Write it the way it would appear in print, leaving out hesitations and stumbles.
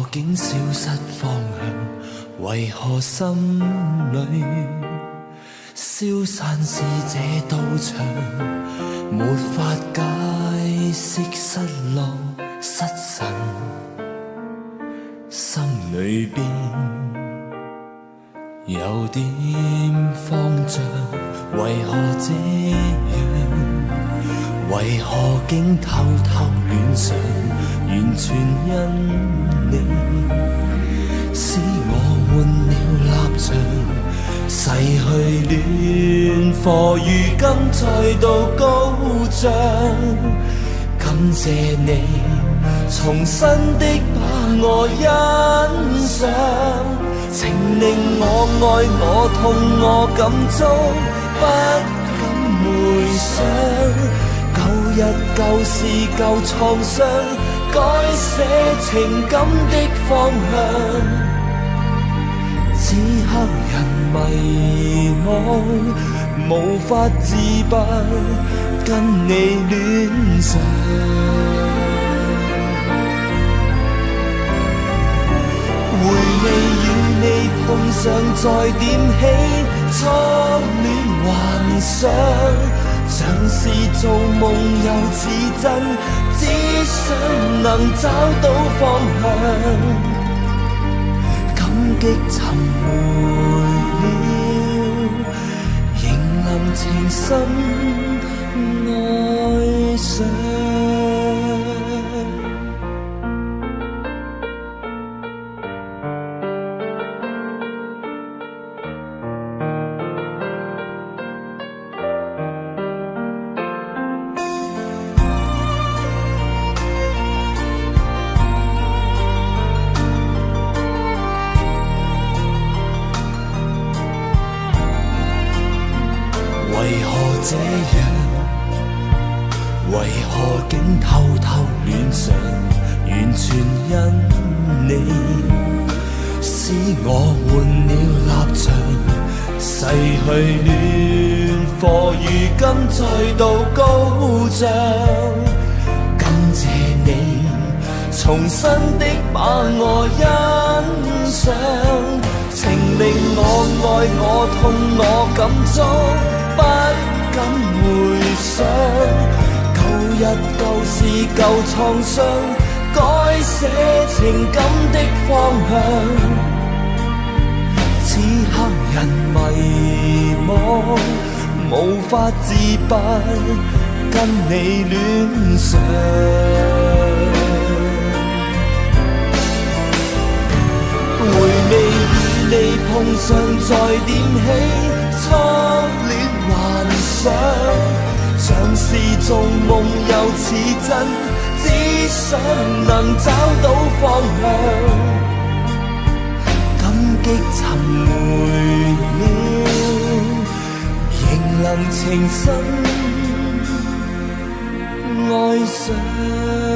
竟消失方向？为何心里消散是这道墙，没法解释失落失神，心里边有点慌张。为何这样？为何竟偷偷恋上？完全因你，使我换了立场。逝去恋火如今再度高涨。感谢你重新的把我欣赏，情令我爱我痛我感触，不敢回想。旧日旧事旧创伤，改写情感的方向。此刻人迷惘，无法自拔，跟你恋上。回味与你碰上，再點起初戀幻想。像是做夢又似真，只想能找到方向。感激尋回了，仍能情深愛上。为何这样？为何竟偷偷恋上？完全因你，使我换了立場。逝去戀火如今再度高漲。感謝你重新的把我欣賞，情令我愛我痛我感觸。不敢回想，舊日舊事舊創傷，改寫情感的方向。此刻人迷惘，無法自拔，跟你戀上。回味與你碰上，再點起初戀幻想，像是做夢又似真，只想能找到方向。感激尋回了，仍能情深愛上。